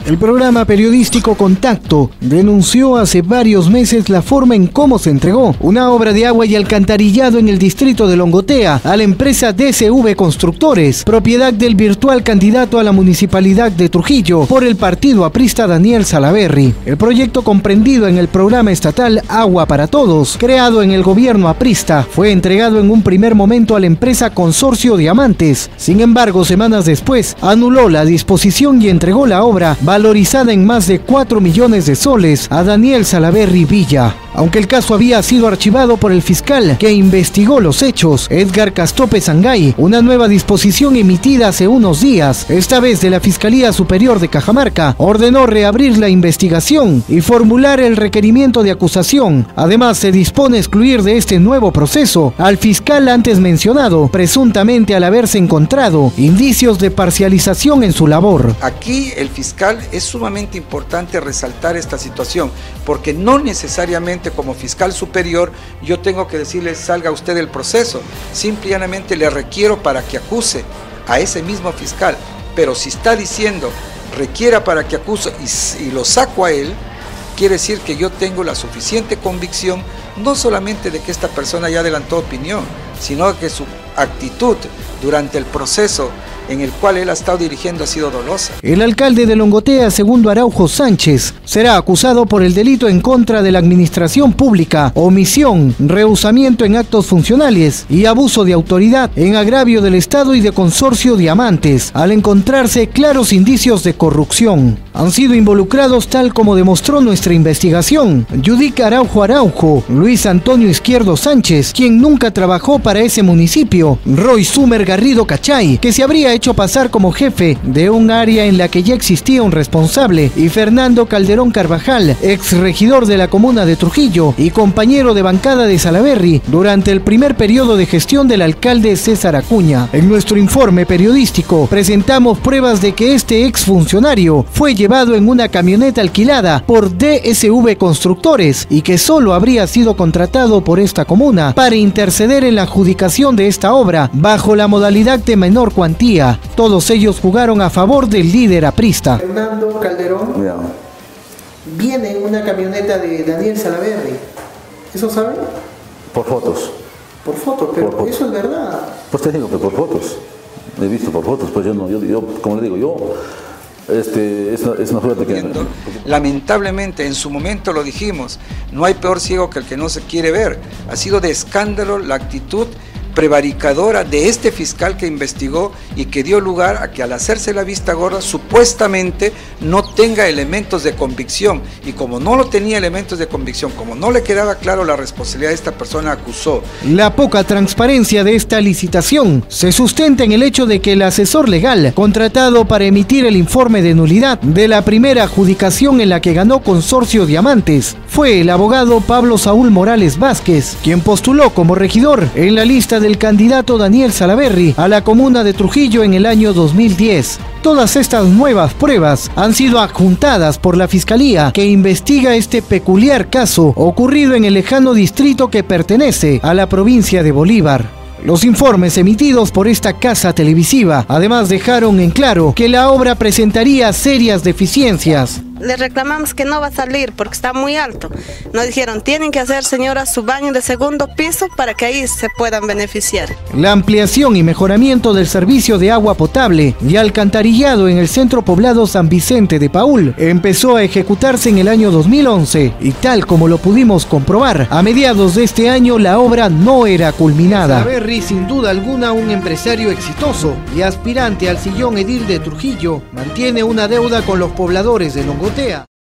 El programa periodístico Contacto denunció hace varios meses la forma en cómo se entregó una obra de agua y alcantarillado en el distrito de Longotea a la empresa DSV Constructores, propiedad del virtual candidato a la municipalidad de Trujillo por el partido aprista Daniel Salaverry. El proyecto comprendido en el programa estatal Agua para Todos, creado en el gobierno aprista, fue entregado en un primer momento a la empresa Consorcio Diamantes. Sin embargo, semanas después, anuló la disposición y entregó la obra valorizada en más de 4 millones de soles a Daniel Salaverry Villa. Aunque el caso había sido archivado por el fiscal que investigó los hechos, Edgar Castope Sangay, una nueva disposición emitida hace unos días, esta vez de la Fiscalía Superior de Cajamarca, ordenó reabrir la investigación y formular el requerimiento de acusación. Además, se dispone a excluir de este nuevo proceso al fiscal antes mencionado, presuntamente al haberse encontrado indicios de parcialización en su labor. Aquí el fiscal es sumamente importante resaltar esta situación, porque no necesariamente como fiscal superior yo tengo que decirle salga usted del proceso, simplemente le requiero para que acuse a ese mismo fiscal, pero si está diciendo requiera para que acuse y lo saco a él, quiere decir que yo tengo la suficiente convicción, no solamente de que esta persona ya adelantó opinión, sino que su actitud durante el proceso en el cual él ha estado dirigiendo ha sido dolosa. El alcalde de Longotea, Segundo Araujo Sánchez, será acusado por el delito en contra de la administración pública, omisión, rehusamiento en actos funcionales y abuso de autoridad en agravio del Estado y de Consorcio Diamantes, al encontrarse claros indicios de corrupción. Han sido involucrados, tal como demostró nuestra investigación, Yudica Araujo, Luis Antonio Izquierdo Sánchez, quien nunca trabajó para ese municipio, Roy Sumer Garrido Cachay, que se habría hecho pasar como jefe de un área en la que ya existía un responsable, y Fernando Calderón Carvajal, ex regidor de la comuna de Trujillo y compañero de bancada de Salaverry durante el primer periodo de gestión del alcalde César Acuña. En nuestro informe periodístico presentamos pruebas de que este exfuncionario fue llevado en una camioneta alquilada por DSV Constructores y que solo habría sido contratado por esta comuna para interceder en la adjudicación de esta obra bajo la modalidad de menor cuantía. Todos ellos jugaron a favor del líder aprista. Fernando Calderón viene en una camioneta de Daniel Salaverry. ¿Eso saben? Por fotos. Por fotos, pero por fotos. Eso es verdad. Pues te digo que por fotos. He visto por fotos, pues yo como le digo, es una suerte que... Lamentablemente, en su momento lo dijimos, no hay peor ciego que el que no se quiere ver. Ha sido de escándalo la actitud prevaricadora de este fiscal que investigó y que dio lugar a que al hacerse la vista gorda supuestamente no tenga elementos de convicción, y como no lo tenía elementos de convicción, como no le quedaba claro la responsabilidad de esta persona, acusó. La poca transparencia de esta licitación se sustenta en el hecho de que el asesor legal contratado para emitir el informe de nulidad de la primera adjudicación en la que ganó Consorcio Diamantes fue el abogado Pablo Saúl Morales Vázquez, quien postuló como regidor en la lista del candidato Daniel Salaverry a la comuna de Trujillo en el año 2010. Todas estas nuevas pruebas han sido adjuntadas por la Fiscalía, que investiga este peculiar caso ocurrido en el lejano distrito que pertenece a la provincia de Bolívar. Los informes emitidos por esta casa televisiva además dejaron en claro que la obra presentaría serias deficiencias. Le reclamamos que no va a salir porque está muy alto. Nos dijeron, tienen que hacer, señora, su baño de segundo piso para que ahí se puedan beneficiar. La ampliación y mejoramiento del servicio de agua potable y alcantarillado en el centro poblado San Vicente de Paúl empezó a ejecutarse en el año 2011 y, tal como lo pudimos comprobar, a mediados de este año la obra no era culminada. Salaverry, sin duda alguna un empresario exitoso y aspirante al sillón edil de Trujillo, mantiene una deuda con los pobladores de Longotea.